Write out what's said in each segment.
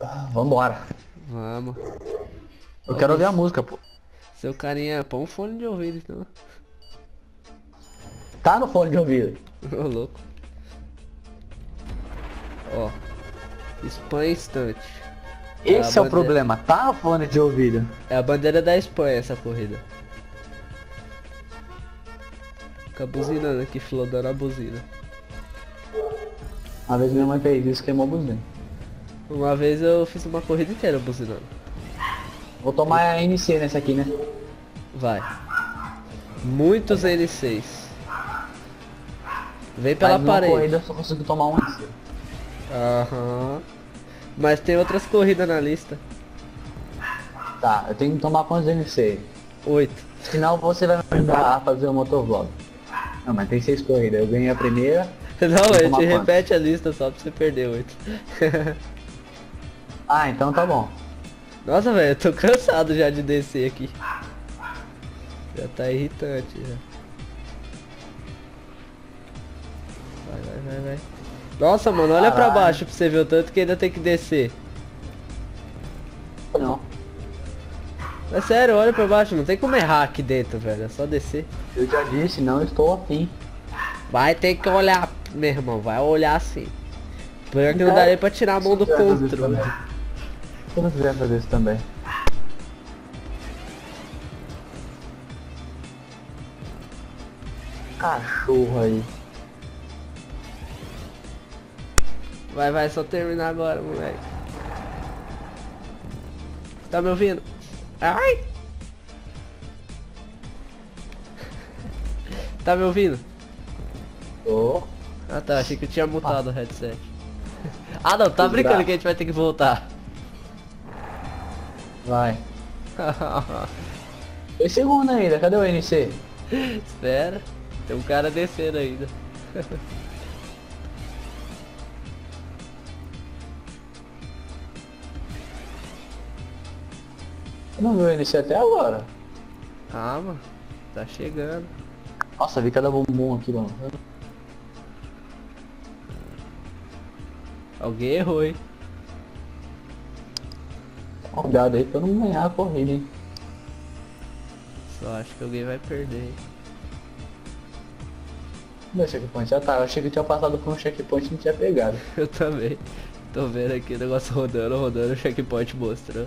Vambora. Vamos. Eu quero ouvir a música, pô. Seu carinha, põe um fone de ouvido então. Tá no fone de ouvido. Ô louco. Ó. Espanha instante. Esse a é o problema, tá no fone de ouvido. É a bandeira da Espanha essa corrida. Fica buzinando aqui, flodando a buzina. Uma vez minha mãe fez isso, queimou a buzina. Uma vez eu fiz uma corrida inteira buzinando. Vou tomar a NC nessa aqui, né? Vai. Muitos N6. Vem pela Mas numa parede. corrida eu só consigo tomar um NC. Aham. Mas tem outras corridas na lista. Tá, eu tenho que tomar quantos NC? 8. Senão você vai me ajudar a fazer o motovlog. Não, mas tem 6 corridas. Eu ganhei a primeira. Não, a tomar gente quanto? repete a lista só pra você perder 8. Ah, então tá bom. Nossa, velho, eu tô cansado já de descer aqui. Já tá irritante já. Vai. Nossa, mano, olha pra Caralho. baixo pra você ver o tanto que ainda tem que descer. Não. É sério, olha pra baixo, não tem como errar aqui dentro, velho. É só descer. Eu já disse, não estou afim. Vai ter que olhar, meu irmão, vai olhar assim. Pior que não daria pra tirar a mão do controle. Se eu não quiser fazer isso também. Cachorro aí. Vai, só terminar agora, moleque. Tá me ouvindo? Ai! Tá me ouvindo? Tô. Ah tá, achei que eu tinha mutado o headset. Ah não, tá brincando que a gente vai ter que voltar. Vai. 2 segundos ainda, cadê o NC? Espera, tem um cara descendo ainda. Eu não vi o NC até agora. Calma, tá chegando. Nossa, vi cada bumbum aqui, mano. Alguém errou, hein? Cuidado aí pra eu não ganhar a corrida, hein. Só acho que alguém vai perder, hein? Meu checkpoint já tá. Eu achei que eu tinha passado por um checkpoint e não tinha pegado. Eu também. Tô vendo aqui o negócio rodando, o checkpoint mostrando.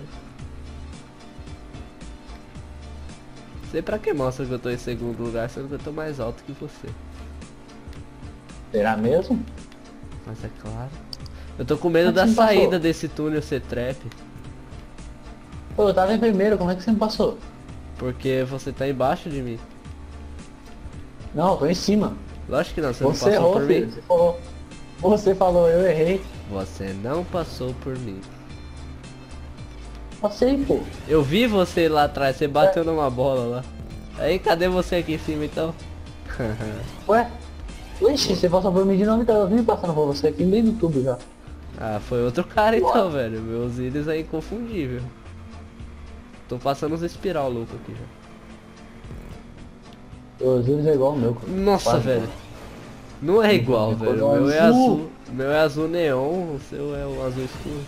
Sei pra que mostra que eu tô em segundo lugar, sendo que eu tô mais alto que você. Será mesmo? Mas é claro. Eu tô com medo Como da que você me saída passou? desse túnel ser trap. Pô, eu tava em primeiro, como é que você me passou? Porque você tá embaixo de mim. Não, eu tô em cima. Lógico que não, você Você não passou errou, por filho. mim. Você falou, eu errei. Você não passou por mim. Passei, pô. Eu vi você lá atrás, você bateu numa bola lá. Aí cadê você aqui em cima então? Ué? Ixi, você passou por mim de novo, então eu vim passando por você aqui bem no tubo já. Ah, foi outro cara então, velho. Meus íris é inconfundível. Tô passando uns espiral louco aqui já. Os íris é igual o meu. Nossa, Quase velho. Não é igual, Ficou velho. O meu é azul. azul. O meu é azul neon, o seu é o azul escuro.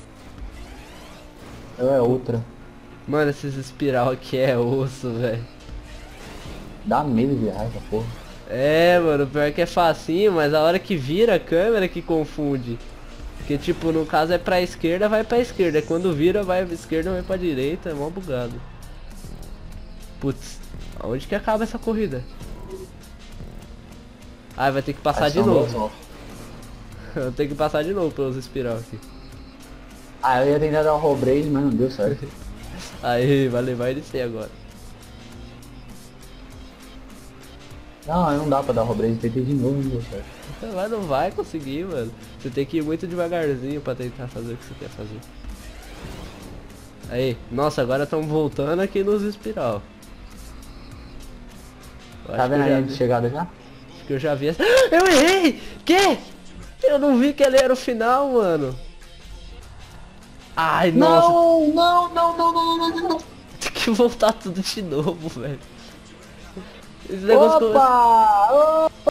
Eu é outra. Mano, esses espiral aqui é osso, velho. Dá medo de raiva, porra. É, mano, pior que é facinho, mas a hora que vira a câmera que confunde. Porque, tipo, no caso é pra esquerda, vai pra esquerda. Quando vira, vai pra esquerda, vai pra direita. É mó bugado. Putz, aonde que acaba essa corrida? Ah, vai ter que passar de novo. Eu tenho que passar de novo pelos espiral aqui. Ah, eu ia tentar dar o roll brace, mas não deu certo. Aí, vai levar ele sem agora. Não, não dá pra dar roll brace, tentei de novo, não deu certo. Mas não vai conseguir, mano. Você tem que ir muito devagarzinho pra tentar fazer o que você quer fazer. Aí, nossa, agora estamos voltando aqui nos espiral. Eu Tá acho que vendo eu já aí vi- de chegada já? Acho que eu já vi essa... Eu errei! Que? Eu não vi que ele era o final, mano. Ai, nossa. Não. Tem que voltar tudo de novo, velho. Esse negócio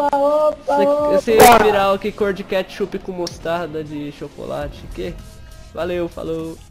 Opa! Esse espiral aqui cor de ketchup com mostarda de chocolate, que? Valeu, falou.